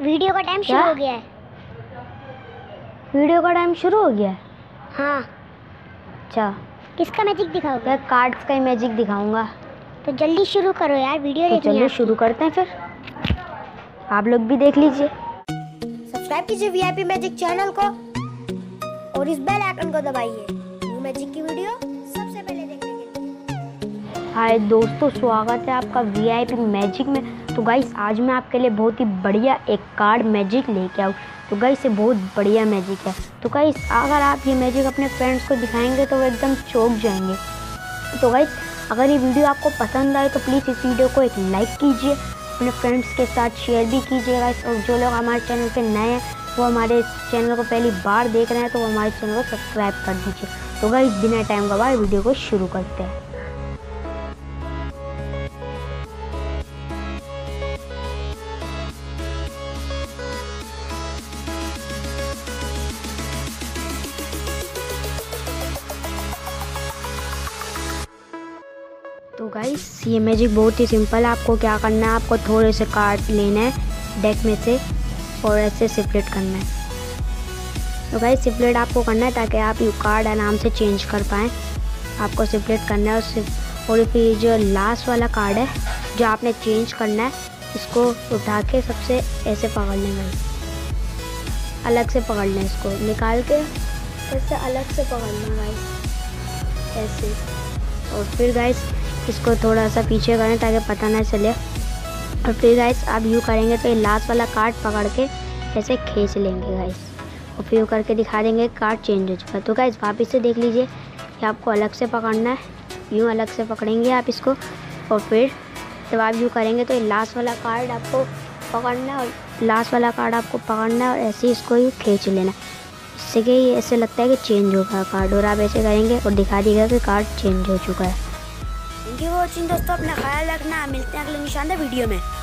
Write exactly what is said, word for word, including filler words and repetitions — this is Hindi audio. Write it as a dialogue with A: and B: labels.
A: वीडियो का टाइम शुरू हो गया है।
B: वीडियो का टाइम शुरू हो गया है?
A: हाँ।
B: अच्छा,
A: किसका मैजिक दिखाओगे?
B: मैं कार्ड्स का ही मैजिक दिखाऊंगा।
A: तो जल्दी शुरू करो यार, वीडियो
B: तो
A: देखनी है।
B: चलिए शुरू करते हैं, फिर आप लोग भी देख लीजिए।
A: सब्सक्राइब कीजिए वीआईपी मैजिक चैनल को और इस बेल आइकन को दबाइए न्यू मैजिक की वीडियो सबसे पहले देखने के लिए।
B: हाय दोस्तों, स्वागत है आपका वीआईपी मैजिक में। तो गाइस, आज मैं आपके लिए बहुत ही बढ़िया एक कार्ड मैजिक लेके आऊँ। तो गाइस, ये बहुत बढ़िया मैजिक है। तो गाइस, अगर आप ये मैजिक अपने फ्रेंड्स को दिखाएंगे तो वो एकदम चौंक जाएंगे। तो गाइस, अगर ये वीडियो आपको पसंद आए तो प्लीज़ इस वीडियो को एक लाइक कीजिए, अपने फ्रेंड्स के साथ शेयर भी कीजिए गाइस। और जो लोग हमारे चैनल पे नए हैं वो हमारे चैनल को पहली बार देख रहे हैं तो वो हमारे चैनल को सब्सक्राइब कर दीजिए। तो गाइस, बिना टाइम गवाए वीडियो को शुरू करते हैं। तो गाइस, ये मैजिक बहुत ही सिंपल है। आपको क्या करना है, आपको थोड़े से कार्ड लेना है डेक में से और ऐसे सिपरेट करना है। तो गाइस, सिपरेट आपको करना है ताकि आप ये कार्ड आराम से चेंज कर पाएँ। आपको सिपरेट करना है और और फिर जो लास्ट वाला कार्ड है जो आपने चेंज करना है, इसको उठा के सबसे ऐसे पकड़ लेना है, अलग से पकड़ना है, इसको निकाल के ऐसे अलग से पकड़ना गाइस, ऐसे। और फिर गाइस, इसको थोड़ा सा पीछे करें ताकि पता ना चले। और फिर गाइस, आप यूँ करेंगे तो ये लास्ट वाला कार्ड पकड़ के ऐसे खींच लेंगे गाइस, और फिर यूँ करके दिखा देंगे कार्ड चेंज हो चुका है। तो गाइस, वापस से देख लीजिए कि आपको अलग से पकड़ना है, यूँ अलग से पकड़ेंगे आप इसको। और फिर जब आप यूँ करेंगे तो ये लास्ट वाला कार्ड आपको पकड़ना है और लास्ट वाला कार्ड आपको पकड़ना है और ऐसे ही इसको यूँ खींच लेना है, इससे कि ये ऐसे लगता है कि चेंज हो गया कार्ड। और आप ऐसे करेंगे और दिखा देगा कि कार्ड चेंज हो चुका है।
A: थैंक यू फॉर वॉचिंग दोस्तों, अपना ख्याल रखना। मिलते हैं अगले निशानदेह वीडियो में।